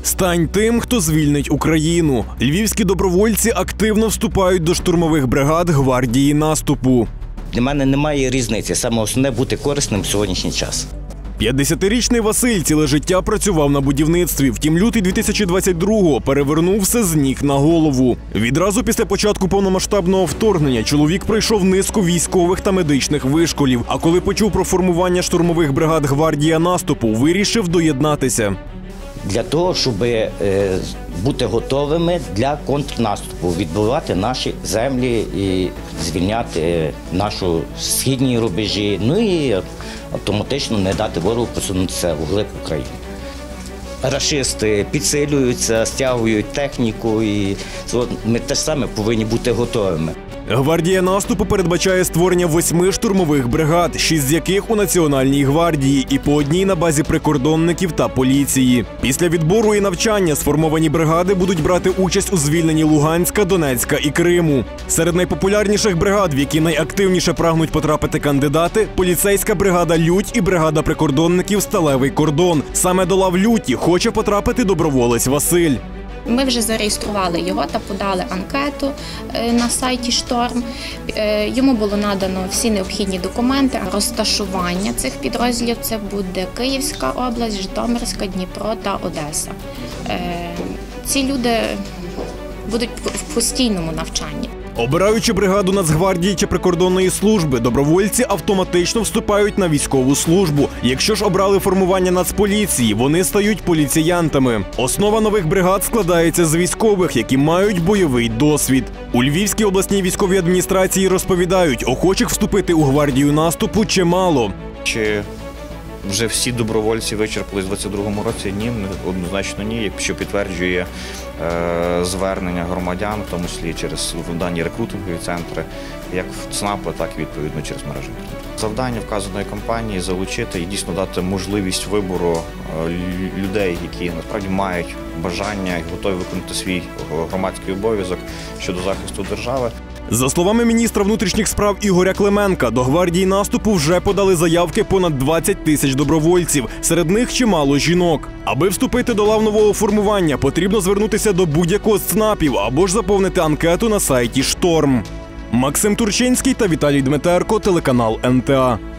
Стань тим, хто звільнить Україну. Львівські добровольці активно вступають до штурмових бригад гвардії наступу. Для мене немає різниці. Саме основне – бути корисним в сьогоднішній час. 50-річний Василь ціле життя працював на будівництві. Втім, лютий 2022-го перевернув все з ніг на голову. Відразу після початку повномасштабного вторгнення чоловік пройшов низку військових та медичних вишколів. А коли почув про формування штурмових бригад гвардія наступу, вирішив доєднатися. Для того, щоб бути готовими для контрнаступу, відбивати наші землі і звільняти нашу східні рубежі, ну і автоматично не дати ворогу посунутися вглиб України. Рашисти підсилюються, стягують техніку, і ми теж саме повинні бути готовими. Гвардія наступу передбачає створення 8 штурмових бригад, 6 з яких у Національній гвардії і по одній на базі прикордонників та поліції. Після відбору і навчання сформовані бригади будуть брати участь у звільненні Луганська, Донецька і Криму. Серед найпопулярніших бригад, в які найактивніше прагнуть потрапити кандидати – поліцейська бригада «Лють» і бригада прикордонників «Сталевий кордон». Саме до лав «Люті» хоче потрапити доброволець Василь. Ми вже зареєстрували його та подали анкету на сайті «Шторм». Йому було надано всі необхідні документи. Розташування цих підрозділів – це буде Київська область, Житомирська, Дніпро та Одеса. Ці люди будуть в постійному навчанні. Обираючи бригаду Нацгвардії чи прикордонної служби, добровольці автоматично вступають на військову службу. Якщо ж обрали формування Нацполіції, вони стають поліціянтами. Основа нових бригад складається з військових, які мають бойовий досвід. У Львівській обласній військовій адміністрації розповідають, охочих вступити у гвардію наступу чимало. Чи вже всі добровольці вичерпались у 2022 році? Ні, однозначно ні, що підтверджує звернення громадян, в тому числі через дані рекрутингові центри, як в ЦНАПу, так і відповідно через мережі інтернету. Завдання вказаної кампанії – залучити і дійсно дати можливість вибору людей, які насправді мають бажання і готові виконати свій громадський обов'язок щодо захисту держави. За словами міністра внутрішніх справ Ігоря Клименка, до гвардії наступу вже подали заявки понад 20 тисяч добровольців. Серед них чимало жінок. Аби вступити до лав нового формування, потрібно звернутися до будь-якого з ЦНАПів або ж заповнити анкету на сайті «Шторм». Максим Турчинський та Віталій Дмитерко, телеканал НТА.